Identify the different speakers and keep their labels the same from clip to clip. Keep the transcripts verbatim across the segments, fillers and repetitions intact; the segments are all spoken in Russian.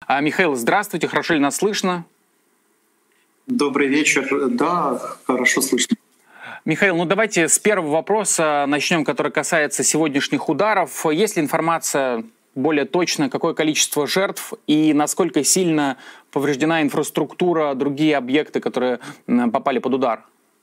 Speaker 1: А, Михаил, здравствуйте, хорошо ли нас слышно?
Speaker 2: Добрый вечер. Да, хорошо слышно.
Speaker 1: Михаил, ну давайте с первого вопроса начнем, который касается сегодняшних ударов. Есть ли информация более точно, какое количество жертв и насколько сильно повреждена инфраструктура, другие объекты, которые попали под удар?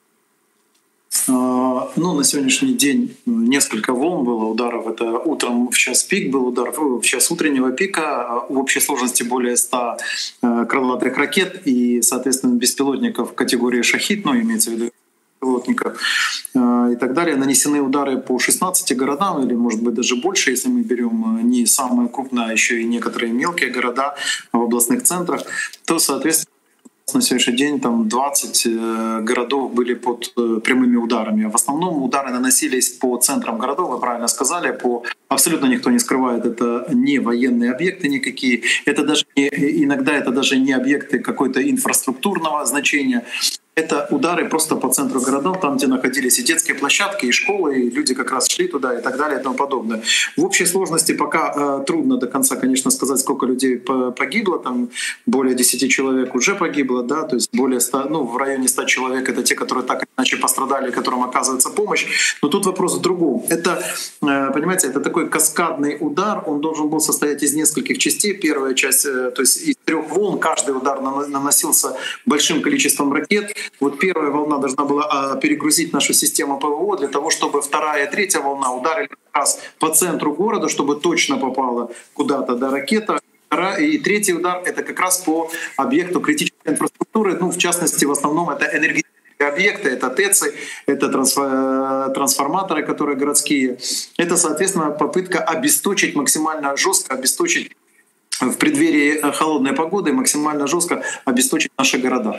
Speaker 2: Ну, на сегодняшний день несколько волн было ударов. Это утром в час пик был удар, в час утреннего пика. В общей сложности более ста крылатых ракет и, соответственно, беспилотников категории «Шахид», ну, имеется в виду беспилотников и так далее. Нанесены удары по шестнадцати городам, или, может быть, даже больше, если мы берем не самые крупные, а еще и некоторые мелкие города в областных центрах, то, соответственно, на сегодняшний день там двадцать городов были под прямыми ударами. В основном удары наносились по центрам городов, вы правильно сказали, по абсолютно никто не скрывает, это не военные объекты никакие, это даже не, иногда это даже не объекты какой-то инфраструктурного значения. Это удары просто по центру городов, там, где находились и детские площадки, и школы, и люди как раз шли туда и так далее и тому подобное. В общей сложности пока э, трудно до конца, конечно, сказать, сколько людей погибло, там более десяти человек уже погибло, да, то есть более ста, ну, в районе ста человек — это те, которые так или иначе пострадали, которым оказывается помощь. Но тут вопрос в другом. Это, э, понимаете, это такой каскадный удар, он должен был состоять из нескольких частей. Первая часть, э, то есть из трех волн, каждый удар наносился большим количеством ракет. Вот первая волна должна была перегрузить нашу систему ПВО для того, чтобы вторая и третья волна ударили как раз по центру города, чтобы точно попала куда-то до ракета. И третий удар — это как раз по объекту критической инфраструктуры, ну, в частности, в основном это энергетические объекты, это ТЭЦы, это трансформаторы, которые городские. Это, соответственно, попытка обесточить, максимально жестко обесточить в преддверии холодной погоды, максимально жестко обесточить наши города.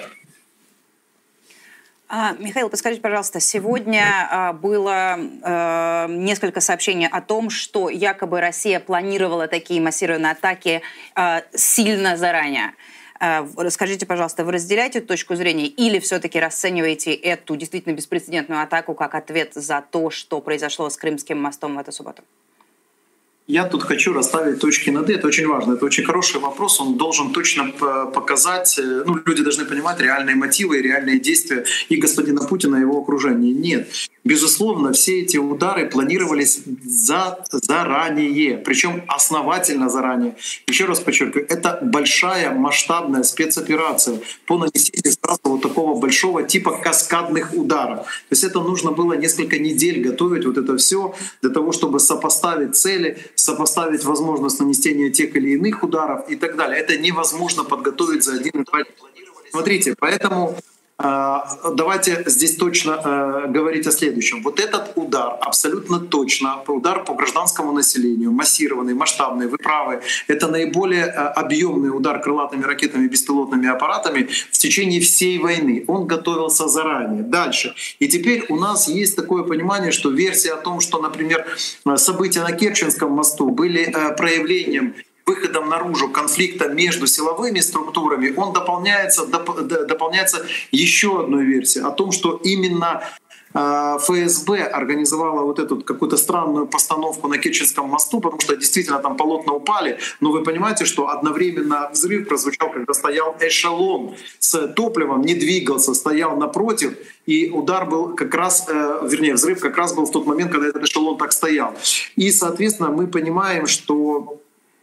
Speaker 3: Михаил, подскажите, пожалуйста, сегодня было э, несколько сообщений о том, что якобы Россия планировала такие массированные атаки э, сильно заранее. Э, расскажите, пожалуйста, вы разделяете эту точку зрения или все-таки расцениваете эту действительно беспрецедентную атаку как ответ за то, что произошло с Крымским мостом в эту субботу?
Speaker 2: Я тут хочу расставить точки над «и». Это очень важно. Это очень хороший вопрос. Он должен точно показать, ну, люди должны понимать реальные мотивы и реальные действия и господина Путина, и его окружения. Нет. Безусловно, все эти удары планировались за, заранее, причем основательно заранее. Еще раз подчеркиваю, это большая масштабная спецоперация по нанесению сразу вот такого большого типа каскадных ударов. То есть это нужно было несколько недель готовить вот это все для того, чтобы сопоставить цели, сопоставить возможность нанесения тех или иных ударов и так далее. Это невозможно подготовить за один-два дня. Смотрите, поэтому давайте здесь точно говорить о следующем. Вот этот удар абсолютно точно, удар по гражданскому населению, массированный, масштабный, вы правы, это наиболее объемный удар крылатыми ракетами, беспилотными аппаратами в течение всей войны. Он готовился заранее. Дальше. И теперь у нас есть такое понимание, что версия о том, что, например, события на Керченском мосту были проявлением, выходом наружу конфликта между силовыми структурами, он дополняется, доп, дополняется еще одной версией о том, что именно э, ФСБ организовала вот эту какую-то странную постановку на Керченском мосту, потому что действительно там полотна упали, но вы понимаете, что одновременно взрыв прозвучал, когда стоял эшелон с топливом, не двигался, стоял напротив, и удар был как раз, э, вернее, взрыв как раз был в тот момент, когда этот эшелон так стоял. И, соответственно, мы понимаем, что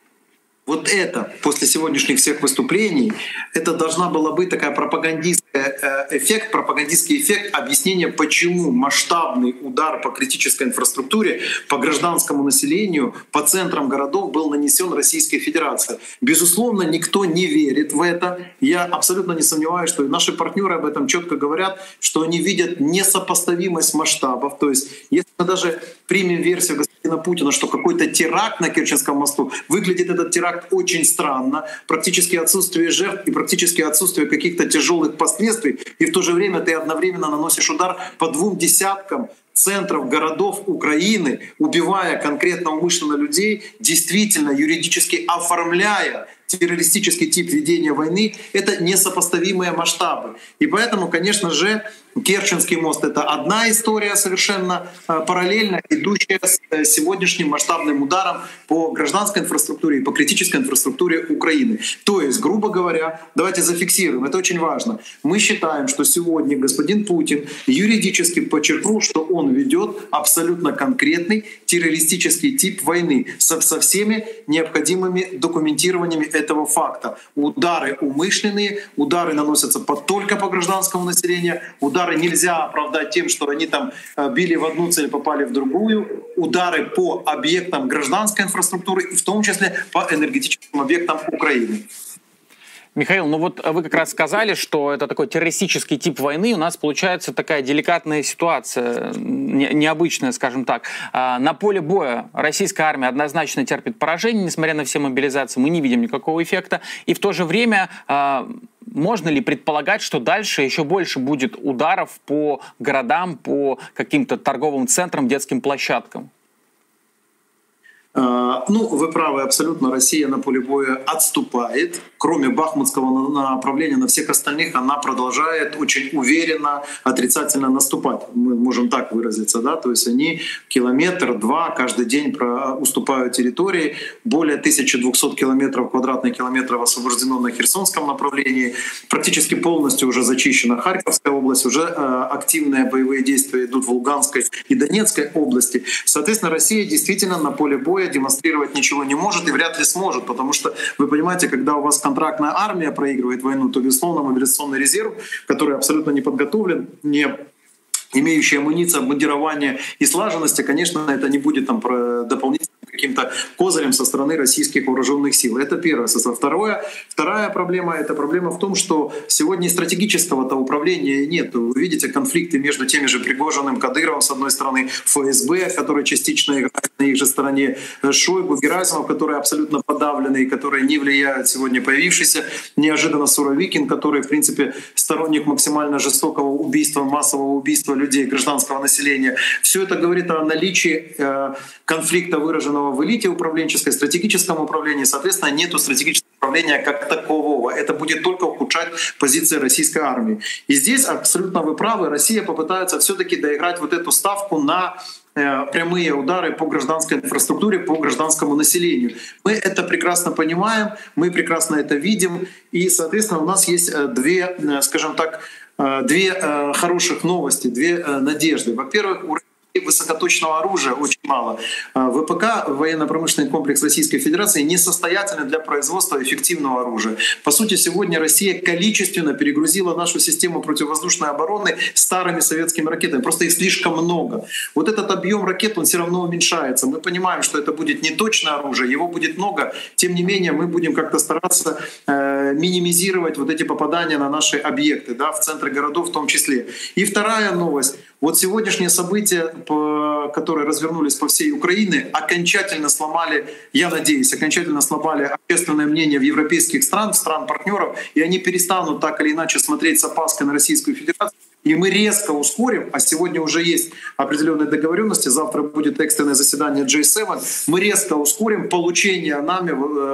Speaker 2: вот это, после сегодняшних всех выступлений, это должна была быть такая пропагандистская эффект, пропагандистский эффект объяснения, почему масштабный удар по критической инфраструктуре, по гражданскому населению, по центрам городов был нанесен Российской Федерацией. Безусловно, никто не верит в это. Я абсолютно не сомневаюсь, что и наши партнеры об этом четко говорят, что они видят несопоставимость масштабов. То есть, если мы даже примем версию господина Путина, что какой-то теракт на Керченском мосту, выглядит этот теракт очень странно, практически отсутствие жертв и практически отсутствие каких-то тяжелых последствий, и в то же время ты одновременно наносишь удар по двум десяткам центров городов Украины, убивая конкретно умышленно людей, действительно юридически оформляя террористический тип ведения войны — это несопоставимые масштабы. И поэтому, конечно же, Керченский мост — это одна история, совершенно параллельно идущая с сегодняшним масштабным ударом по гражданской инфраструктуре и по критической инфраструктуре Украины. То есть, грубо говоря, давайте зафиксируем, это очень важно. Мы считаем, что сегодня господин Путин юридически подчеркнул, что он ведет абсолютно конкретный террористический тип войны со, со всеми необходимыми документированиями этого факта. Удары умышленные, удары наносятся по, только по гражданскому населению, удары нельзя оправдать тем, что они там били в одну цель, попали в другую. Удары по объектам гражданской инфраструктуры, и в том числе по энергетическим объектам Украины.
Speaker 1: Михаил, ну вот вы как раз сказали, что это такой террористический тип войны. У нас получается такая деликатная ситуация, необычная, скажем так. На поле боя российская армия однозначно терпит поражение, несмотря на все мобилизации. Мы не видим никакого эффекта. И в то же время можно ли предполагать, что дальше еще больше будет ударов по городам, по каким-то торговым центрам, детским площадкам?
Speaker 2: Ну, вы правы, абсолютно. Россия на поле боя отступает. Кроме бахмутского направления, на всех остальных она продолжает очень уверенно, отрицательно наступать. Мы можем так выразиться, да? То есть они километр-два каждый день уступают территории. Более тысячи двухсот километров, квадратных километров освобождено на Херсонском направлении. Практически полностью уже зачищена Харьковская область. Уже активные боевые действия идут в Луганской и Донецкой области. Соответственно, Россия действительно на поле боя демонстрировать ничего не может и вряд ли сможет, потому что, вы понимаете, когда у вас контрактная армия проигрывает войну, то, безусловно, мобилизационный резерв, который абсолютно не подготовлен, не имеющий амуниции, обмундирование и слаженности, конечно, это не будет там дополнительным каким-то козырем со стороны российских вооруженных сил. Это первое. Второе, вторая проблема — это проблема в том, что сегодня стратегического-то управления нет. Вы видите конфликты между теми же Пригожиным, Кадыровым, с одной стороны, ФСБ, который частично играет на их же стороне, Шойгу, Герасимов, которые абсолютно подавлены и которые не влияют сегодня появившийся неожиданно Суровикин, который, в принципе, сторонник максимально жестокого убийства, массового убийства людей, гражданского населения. Все это говорит о наличии э, конфликта, выраженного в элите управленческой, стратегическом управлении. Соответственно, нету стратегического управления как такового. Это будет только ухудшать позиции российской армии. И здесь абсолютно вы правы. Россия попытается все-таки доиграть вот эту ставку на э, прямые удары по гражданской инфраструктуре, по гражданскому населению. Мы это прекрасно понимаем, мы прекрасно это видим. И, соответственно, у нас есть две, скажем так, две хороших новости, две надежды. Во-первых, у высокоточного оружия очень мало. ВПК, военно-промышленный комплекс Российской Федерации, несостоятельный для производства эффективного оружия. По сути, сегодня Россия количественно перегрузила нашу систему противовоздушной обороны старыми советскими ракетами. Просто их слишком много. Вот этот объем ракет, он все равно уменьшается. Мы понимаем, что это будет не точное оружие, его будет много. Тем не менее, мы будем как-то стараться э, минимизировать вот эти попадания на наши объекты, да, в центры городов в том числе. И вторая новость. Вот сегодняшние события, которые развернулись по всей Украине, окончательно сломали, я надеюсь, окончательно сломали общественное мнение в европейских странах, стран-партнеров, и они перестанут так или иначе смотреть с опаской на Российскую Федерацию. И мы резко ускорим, а сегодня уже есть определенные договоренности, завтра будет экстренное заседание джей семь, мы резко ускорим получение нами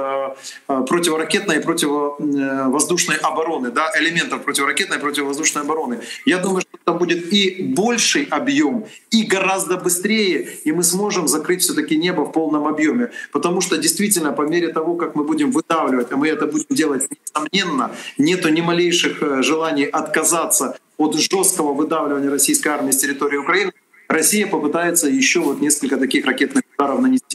Speaker 2: противоракетной и противовоздушной обороны, да, элементов противоракетной и противовоздушной обороны. Я думаю, что там будет и больший объем, и гораздо быстрее, и мы сможем закрыть все-таки небо в полном объеме. Потому что действительно, по мере того, как мы будем выдавливать, а мы это будем делать несомненно, нету ни малейших желаний отказаться от жесткого выдавливания российской армии с территории Украины, Россия попытается еще вот несколько таких ракетных ударов нанести.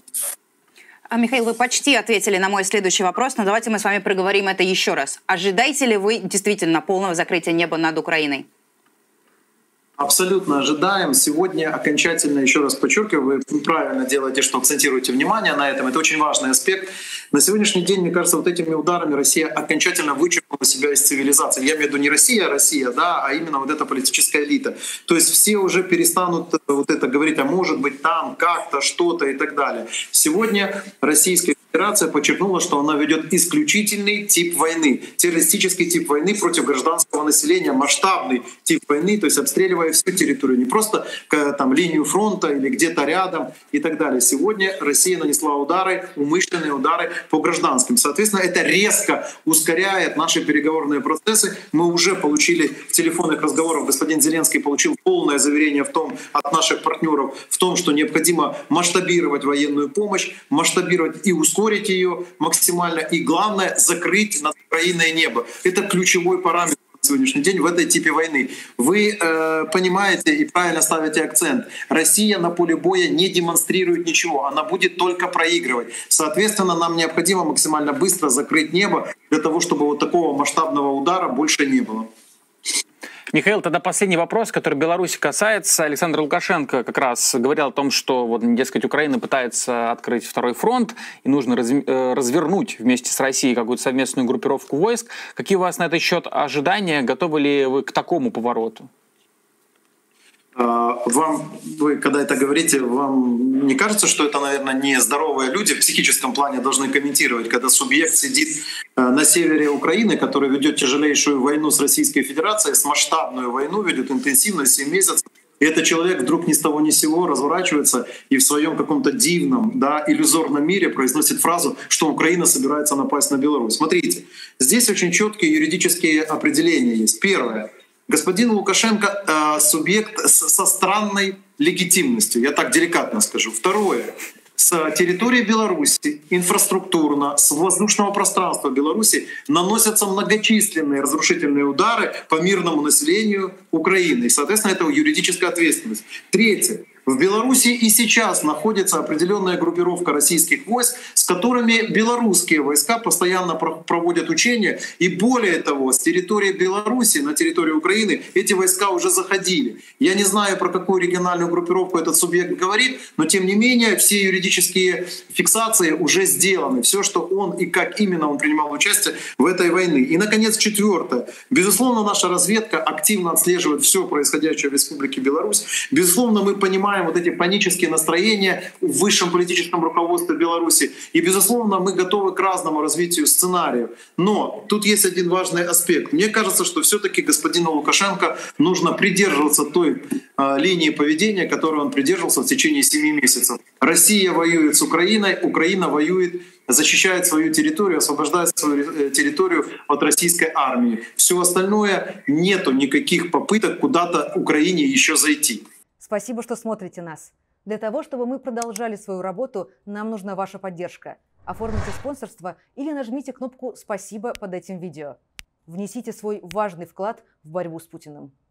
Speaker 3: А, Михаил, вы почти ответили на мой следующий вопрос, но давайте мы с вами проговорим это еще раз. Ожидаете ли вы действительно полного закрытия неба над Украиной?
Speaker 2: Абсолютно ожидаем. Сегодня окончательно, еще раз подчеркиваю, вы правильно делаете, что акцентируете внимание на этом. Это очень важный аспект. На сегодняшний день, мне кажется, вот этими ударами Россия окончательно вычеркнула себя из цивилизации. Я имею в виду не Россия, а Россия, да, а именно вот эта политическая элита. То есть все уже перестанут вот это говорить, а может быть там как-то, что-то и так далее. Сегодня Российская Федерация подчеркнула, что она ведет исключительный тип войны, террористический тип войны против гражданского населения, масштабный тип войны, то есть обстреливая всю территорию, не просто там линию фронта или где-то рядом и так далее. Сегодня Россия нанесла удары, умышленные удары по гражданским. Соответственно, это резко ускоряет наши переговорные процессы. Мы уже получили в телефонных разговорах, господин Зеленский получил полное заверение в том, от наших партнеров в том, что необходимо масштабировать военную помощь, масштабировать и ускорить ее максимально, и главное — закрыть над Украиной небо. Это ключевой параметр на сегодняшний день в этой типе войны. Вы э, понимаете и правильно ставите акцент. Россия на поле боя не демонстрирует ничего, она будет только проигрывать. Соответственно, нам необходимо максимально быстро закрыть небо для того, чтобы вот такого масштабного удара больше не было.
Speaker 1: Михаил, тогда последний вопрос, который Беларуси касается. Александр Лукашенко как раз говорил о том, что, вот, дескать, Украина пытается открыть второй фронт, и нужно раз, э, развернуть вместе с Россией какую-то совместную группировку войск. Какие у вас на этот счет ожидания? Готовы ли вы к такому повороту?
Speaker 2: Вам, вы когда это говорите, вам не кажется, что это, наверное, не здоровые люди в психическом плане должны комментировать, когда субъект сидит на севере Украины, который ведет тяжелейшую войну с Российской Федерацией, с масштабную войну ведет интенсивно, семь месяцев, и этот человек вдруг ни с того ни с сего разворачивается и в своем каком-то дивном, да, иллюзорном мире произносит фразу, что Украина собирается напасть на Беларусь. Смотрите, здесь очень четкие юридические определения есть. Первое. Господин Лукашенко э, субъект с, со странной легитимностью, я так деликатно скажу. Второе. С территории Беларуси инфраструктурно, с воздушного пространства Беларуси наносятся многочисленные разрушительные удары по мирному населению Украины. И, соответственно, это юридическая ответственность. Третье. В Беларуси и сейчас находится определенная группировка российских войск, с которыми белорусские войска постоянно проводят учения. И более того, с территории Беларуси на территорию Украины эти войска уже заходили. Я не знаю, про какую региональную группировку этот субъект говорит, но тем не менее все юридические фиксации уже сделаны. Все, что он и как именно он принимал участие в этой войне. И, наконец, четвертое. Безусловно, наша разведка активно отслеживает все происходящее в Республике Беларусь. Безусловно, мы понимаем вот эти панические настроения в высшем политическом руководстве Беларуси. И, безусловно, мы готовы к разному развитию сценариев. Но тут есть один важный аспект. Мне кажется, что все-таки господину Лукашенко нужно придерживаться той э, линии поведения, которой он придерживался в течение семи месяцев. Россия воюет с Украиной, Украина воюет, защищает свою территорию, освобождает свою территорию от российской армии. Все остальное, нету никаких попыток куда-то Украине еще зайти.
Speaker 4: Спасибо, что смотрите нас. Для того, чтобы мы продолжали свою работу, нам нужна ваша поддержка. Оформите спонсорство или нажмите кнопку «Спасибо» под этим видео. Внесите свой важный вклад в борьбу с Путиным.